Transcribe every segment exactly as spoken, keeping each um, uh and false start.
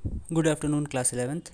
Good afternoon class eleventh.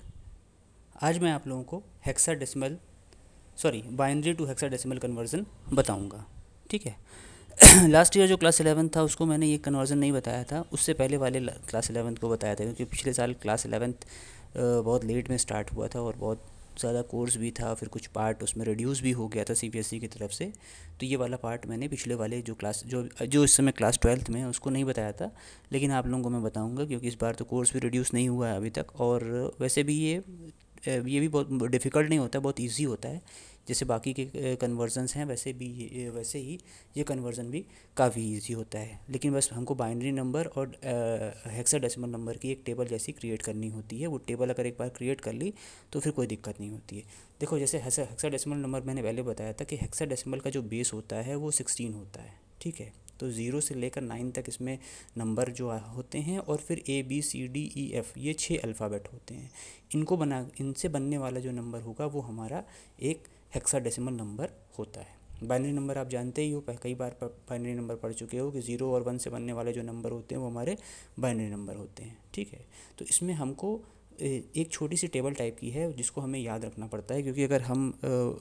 आज मैं आप लोगों को hexadecimal sorry binary to hexadecimal conversion बताऊंगा। ठीक है। लास्ट ईयर जो क्लास इलेवेंथ था उसको मैंने ये कन्वर्जन नहीं बताया था, उससे पहले वाले क्लास इलेवेंथ को बताया था, क्योंकि पिछले साल क्लास इलेवेंथ बहुत लेट में स्टार्ट हुआ था और बहुत ज़्यादा कोर्स भी था, फिर कुछ पार्ट उसमें रिड्यूस भी हो गया था सीबीएसई की तरफ से। तो ये वाला पार्ट मैंने पिछले वाले जो क्लास जो जो इस समय क्लास ट्वेल्थ में है उसको नहीं बताया था, लेकिन आप लोगों को मैं बताऊंगा, क्योंकि इस बार तो कोर्स भी रिड्यूस नहीं हुआ है अभी तक। और वैसे भी ये ये भी बहुत डिफ़िकल्ट नहीं होता, बहुत इजी होता है। जैसे बाकी के कन्वर्जन्स हैं वैसे भी ये वैसे ही ये कन्वर्जन भी काफ़ी इजी होता है, लेकिन बस हमको बाइनरी नंबर और हेक्साडेसिमल नंबर की एक टेबल जैसी क्रिएट करनी होती है। वो टेबल अगर एक बार क्रिएट कर ली तो फिर कोई दिक्कत नहीं होती है। देखो, जैसे हेक्साडेसिमल नंबर मैंने पहले बताया था कि हेक्साडेसिमल का जो बेस होता है वो सिक्सटीन होता है। ठीक है, तो ज़ीरो से लेकर नाइन तक इसमें नंबर जो होते हैं, और फिर A B C D E F ये छः अल्फ़ाबेट होते हैं। इनको बना इनसे बनने वाला जो नंबर होगा वो हमारा एक हेक्साडेसिमल नंबर होता है। बाइनरी नंबर आप जानते ही हो, कई बार बाइनरी नंबर पढ़ चुके हो कि ज़ीरो और वन से बनने वाले जो नंबर होते हैं वो हमारे बाइनरी नंबर होते हैं। ठीक है, तो इसमें हमको एक छोटी सी टेबल टाइप की है जिसको हमें याद रखना पड़ता है, क्योंकि अगर हम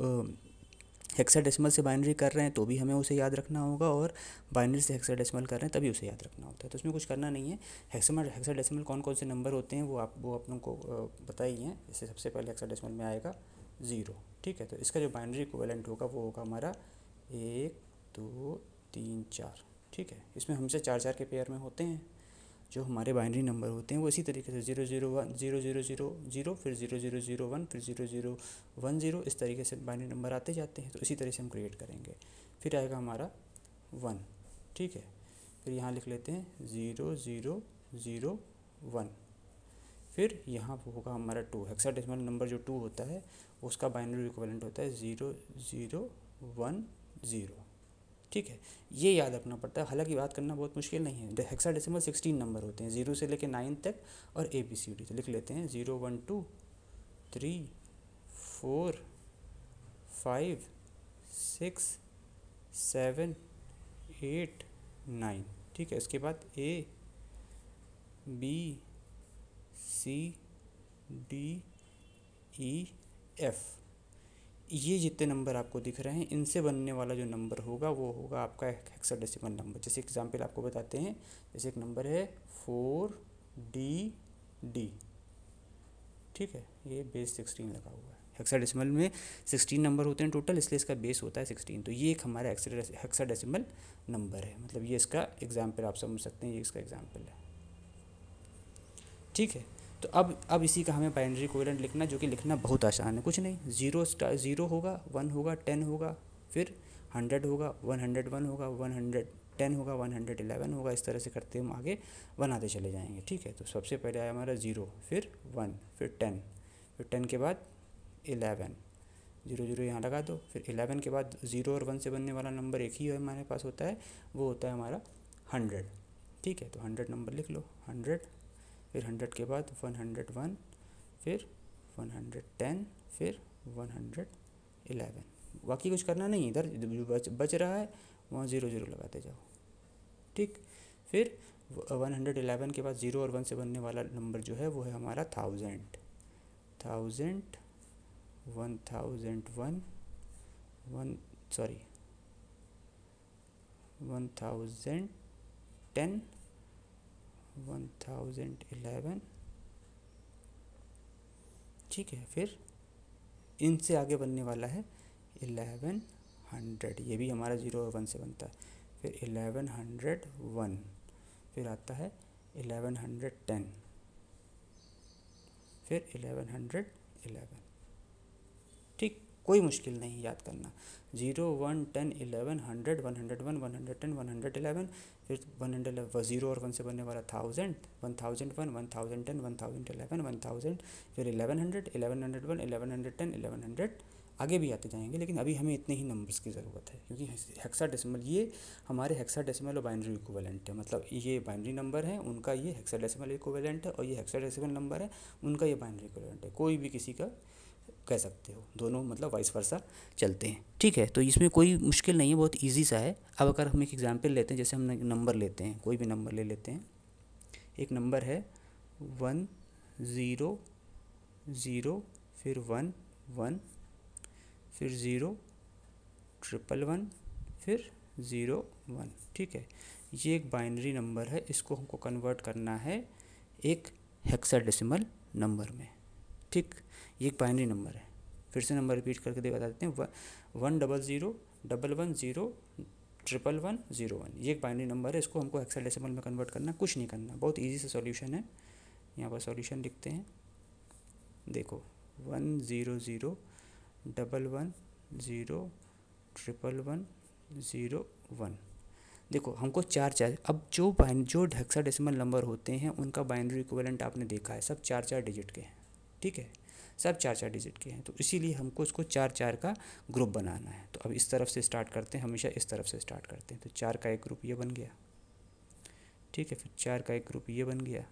हेक्साडेसिमल से बाइनरी कर रहे हैं तो भी हमें उसे याद रखना होगा, और बाइनरी से हेक्साडेसिमल कर रहे हैं तभी उसे याद रखना होता है। तो इसमें कुछ करना नहीं है। हेक्सामेल हेक्साडेसिमल कौन कौन से नंबर होते हैं वो आप वो आप लोगों को पता ही है। जैसे सबसे पहले हेक्साडेसिमल में आएगा ज़ीरो। ठीक है, तो इसका जो बाइनरी इक्विवेलेंट होगा वो होगा हमारा एक दो तीन चार। ठीक है, इसमें हमसे चार चार के पेयर में होते हैं जो हमारे बाइनरी नंबर होते हैं। वो इसी तरीके से zero zero one zero zero zero zero फिर ज़ीरो ज़ीरो ज़ीरो वन फिर ज़ीरो ज़ीरो वन ज़ीरो, इस तरीके से बाइनरी नंबर आते जाते हैं। तो इसी तरह से हम क्रिएट करेंगे। फिर आएगा हमारा वन। ठीक है, फिर यहाँ लिख लेते हैं ज़ीरो ज़ीरो ज़ीरो वन। फिर यहाँ होगा हमारा टू। हेक्साडेसिमल नंबर जो टू होता है उसका बाइनरी इक्विवेलेंट होता है ज़ीरो ज़ीरो वन ज़ीरो। ठीक है, ये याद रखना पड़ता है। हालांकि बात करना बहुत मुश्किल नहीं है। हेक्साडेसिमल सिक्सटीन नंबर होते हैं, ज़ीरो से लेकर नाइन तक, और ए बी सी डी। तो लिख लेते हैं zero one two three four five six seven eight nine. ठीक है, इसके बाद A B C D E F, ये जितने नंबर आपको दिख रहे हैं इनसे बनने वाला जो नंबर होगा वो होगा आपका हेक्साडेसिमल नंबर। जैसे एग्जांपल आपको बताते हैं, जैसे एक नंबर है फोर डी डी। ठीक है, ये बेस सिक्सटीन लगा हुआ है। हेक्साडेसिमल में सिक्सटीन नंबर होते हैं टोटल, इसलिए इसका बेस होता है सिक्सटीन। तो ये एक हमारा हेक्साडेसिमल नंबर है, मतलब ये इसका एग्जाम्पल आप समझ सकते हैं, ये इसका एग्जाम्पल है। ठीक है, तो अब अब इसी का हमें बाइनरी इक्विवेलेंट लिखना, जो कि लिखना बहुत आसान है। कुछ नहीं, ज़ीरो स्टार ज़ीरो होगा, वन होगा, टेन होगा, फिर हंड्रेड होगा, वन हंड्रेड वन होगा, वन हंड्रेड टेन होगा, वन हंड्रेड इलेवन होगा। इस तरह से करते हम आगे बनाते चले जाएंगे। ठीक है, तो सबसे पहले आया हमारा ज़ीरो, फिर वन, फिर टेन, फिर टेन के बाद इलेवन, ज़ीरो ज़ीरो यहाँ लगा दो। फिर इलेवन के बाद ज़ीरो और वन से बनने वाला नंबर एक ही हमारे पास होता है, वो होता है हमारा हंड्रेड। ठीक है, तो हंड्रेड नंबर लिख लो, हंड्रेड। फिर हंड्रेड के बाद वन हंड्रेड वन, फिर वन हंड्रेड टेन, फिर वन हंड्रेड इलेवन। बाकी कुछ करना नहीं, इधर बच बच रहा है वहाँ ज़ीरो ज़ीरो लगाते जाओ। ठीक, फिर वन हंड्रेड इलेवन के बाद ज़ीरो और वन से बनने वाला नंबर जो है वो है हमारा thousand. Thousand, one thousand one, one sorry one thousand ten, one thousand eleven. ठीक है, फिर इनसे आगे बनने वाला है इलेवन हंड्रेड, ये भी हमारा ज़ीरो और वन से बनता है। फिर इलेवन हंड्रेड वन, फिर आता है इलेवन हंड्रेड टेन, फिर इलेवन हंड्रेड इलेवन। ठीक, कोई मुश्किल नहीं याद करना। Zero one ten eleven hundred one hundred one one hundred ten one hundred eleven, फिर वन हंड्रेड ज़ीरो और वन से बनने वाला thousand, one thousand one, one thousand ten, one thousand eleven, one thousand, फिर eleven hundred, eleven hundred one, eleven hundred ten, eleven hundred. आगे भी आते जाएंगे, लेकिन अभी हमें इतने ही नंबर्स की ज़रूरत है, क्योंकि हेक्साडेसिमल ये हमारे हेक्साडेसिमल और बाइनरी इक्विवेलेंट है। मतलब ये बाइनरी नंबर है, उनका ये हेक्साडेसिमल इक्विवेलेंट है, और ये हेक्साडेसिमल नंबर है, उनका ये बाइनरी इक्विवेलेंट है। कोई भी किसी का कह सकते हो, दोनों मतलब वाइस वर्सा चलते हैं। ठीक है, तो इसमें कोई मुश्किल नहीं है, बहुत इजी सा है। अब अगर हम एक एग्जांपल लेते हैं, जैसे हम नंबर लेते हैं, कोई भी नंबर ले लेते हैं। एक नंबर है वन ज़ीरो ज़ीरो, फिर वन वन, फिर ज़ीरो, ट्रिपल वन, फिर ज़ीरो वन। ठीक है, ये एक बाइनरी नंबर है, इसको हमको कन्वर्ट करना है एक हेक्साडेसिमल नंबर में। ठीक, ये एक बाइनरी नंबर है। फिर से नंबर रिपीट करके दे बता देते हैं, one double zero double one zero triple one zero one. ये एक बाइनरी नंबर है, इसको हमको हेक्साडेसिमल में कन्वर्ट करना, कुछ नहीं करना, बहुत इजी से सॉल्यूशन है। यहाँ पर सॉल्यूशन लिखते हैं, देखो one zero zero double one zero triple one zero one. देखो हमको चार चार, अब जो बाइन जो हेक्साडेसिमल नंबर होते हैं उनका बाइनरी इक्विवेलेंट आपने देखा है, सब चार चार डिजिट के हैं। ठीक है, सब चार चार डिजिट के हैं, तो इसीलिए हमको इसको चार चार का ग्रुप बनाना है। तो अब इस तरफ से स्टार्ट करते हैं, हमेशा इस तरफ से स्टार्ट करते हैं। तो चार का एक ग्रुप ये बन गया। ठीक है, फिर चार का एक ग्रुप ये बन गया।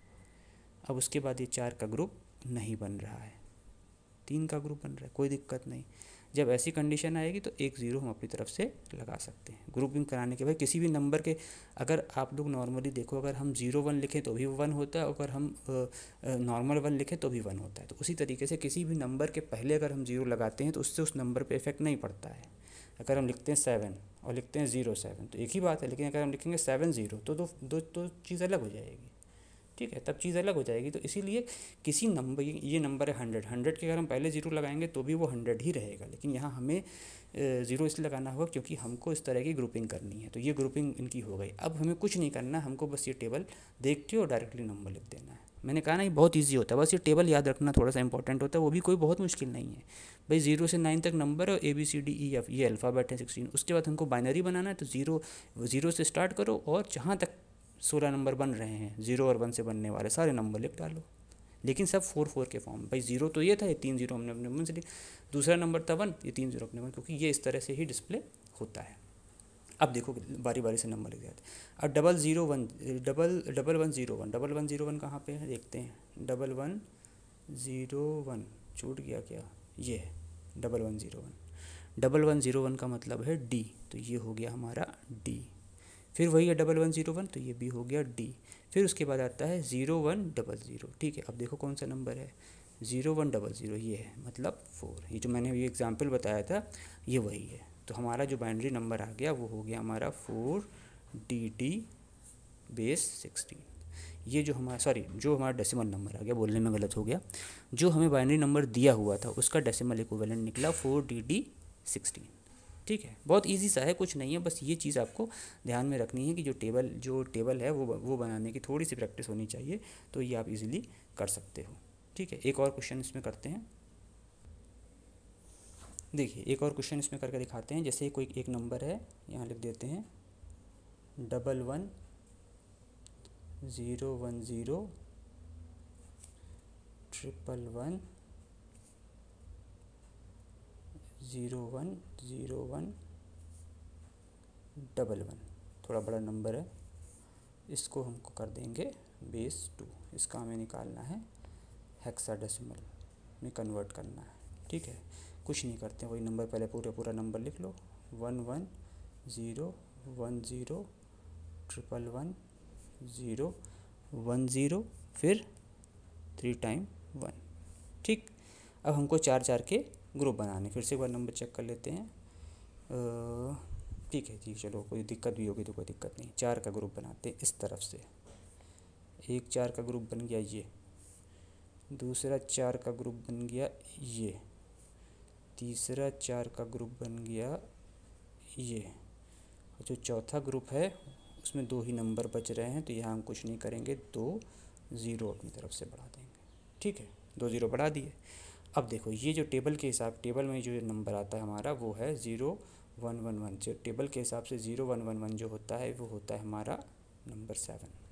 अब उसके बाद ये चार का ग्रुप नहीं बन रहा है, तीन का ग्रुप बन रहा है, कोई दिक्कत नहीं। जब ऐसी कंडीशन आएगी तो एक ज़ीरो हम अपनी तरफ से लगा सकते हैं। ग्रुपिंग कराने के बाद किसी भी नंबर के, अगर आप लोग नॉर्मली देखो, अगर हम ज़ीरो वन लिखें तो भी वन होता है, अगर हम नॉर्मल वन लिखें तो भी वन होता है। तो उसी तरीके से किसी भी नंबर के पहले अगर हम ज़ीरो लगाते हैं तो उससे उस नंबर पे इफेक्ट नहीं पड़ता है। अगर हम लिखते हैं सेवन और लिखते हैं ज़ीरो सेवन तो एक ही बात है, लेकिन अगर हम लिखेंगे सेवन ज़ीरो तो दो दो तो चीज़ अलग हो जाएगी। ठीक है, तब चीज़ अलग हो जाएगी। तो इसीलिए किसी नंबर, ये नंबर है हंड्रेड, हंड्रेड के अगर हम पहले ज़ीरो लगाएंगे तो भी वो हंड्रेड ही रहेगा, लेकिन यहाँ हमें ज़ीरो इसलिए लगाना होगा क्योंकि हमको इस तरह की ग्रुपिंग करनी है। तो ये ग्रुपिंग इनकी हो गई। अब हमें कुछ नहीं करना, हमको बस ये टेबल देख के और डायरेक्टली नंबर लिख देना है। मैंने कहा ना ये बहुत ईजी होता है, बस ये टेबल याद रखना थोड़ा सा इंपॉर्टेंट होता है, वो भी कोई बहुत मुश्किल नहीं है भाई। जीरो से नाइन तक नंबर और A B C D E F ये अल्फ़ाबेट है सिक्सटीन। उसके बाद हमको बाइनरी बनाना है, तो ज़ीरो ज़ीरो से स्टार्ट करो और जहाँ तक सोलह नंबर बन रहे हैं, ज़ीरो और वन से बनने वाले सारे नंबर लिख डालो, लेकिन सब फोर फोर के फॉर्म। भाई ज़ीरो तो ये था, ये तीन जीरो हमने अपने मन से लिख, दूसरा नंबर था वन, ये तीन जीरो अपने मन, क्योंकि ये इस तरह से ही डिस्प्ले होता है। अब देखो बारी बारी से नंबर लिख जाते हैं। अब double zero one double double one zero one double one zero one कहाँ पे है देखते हैं। डबल वन ज़ीरो वन छूट गया क्या, ये है double one zero one. Double one zero one का मतलब है डी, तो ये हो गया हमारा डी। फिर वही है डबल वन ज़ीरो वन, तो ये भी हो गया डी। फिर उसके बाद आता है ज़ीरो वन डबल ज़ीरो। ठीक है, अब देखो कौन सा नंबर है, ज़ीरो वन डबल ज़ीरो, ये है मतलब फोर। ये जो मैंने ये एग्जांपल बताया था ये वही है। तो हमारा जो बाइनरी नंबर आ गया वो हो गया हमारा four D D base sixteen. ये जो हमारा सॉरी जो हमारा डेसिमल नंबर आ गया, बोलने में गलत हो गया, जो हमें बाइनरी नंबर दिया हुआ था उसका डेसिमल इक्विवेलेंट निकला फोर डी डी सिक्सटीन। ठीक है, बहुत इजी सा है, कुछ नहीं है, बस ये चीज़ आपको ध्यान में रखनी है कि जो टेबल जो टेबल है वो वो बनाने की थोड़ी सी प्रैक्टिस होनी चाहिए, तो ये आप इजीली कर सकते हो। ठीक है, एक और क्वेश्चन इसमें करते हैं। देखिए एक और क्वेश्चन इसमें करके दिखाते हैं। जैसे कोई एक नंबर है, यहाँ लिख देते हैं double one zero one zero triple one zero one zero one double one. थोड़ा बड़ा नंबर है, इसको हमको कर देंगे बेस टू। इसका हमें निकालना है हेक्साडेसिमल में कन्वर्ट करना है। ठीक है, कुछ नहीं करते हैं, वही नंबर पहले पूरा पूरा नंबर लिख लो, one one zero one zero triple one zero one zero, फिर थ्री टाइम वन। ठीक, अब हमको चार चार के ग्रुप बनाने, फिर से एक बार नंबर चेक कर लेते हैं। ठीक है जी, चलो कोई दिक्कत भी होगी तो कोई दिक्कत नहीं। चार का ग्रुप बनाते हैं इस तरफ से, एक चार का ग्रुप बन गया ये, दूसरा चार का ग्रुप बन गया ये, तीसरा चार का ग्रुप बन गया ये, और जो चौथा ग्रुप है उसमें दो ही नंबर बच रहे हैं, तो यहाँ हम कुछ नहीं करेंगे, दो ज़ीरो अपनी तरफ से बढ़ा देंगे। ठीक है, दो ज़ीरो बढ़ा दिए। अब देखो ये जो टेबल के हिसाब टेबल में जो नंबर आता है हमारा वो है ज़ीरो वन वन वन। जो टेबल के हिसाब से ज़ीरो वन वन वन जो होता है वो होता है हमारा नंबर सेवन।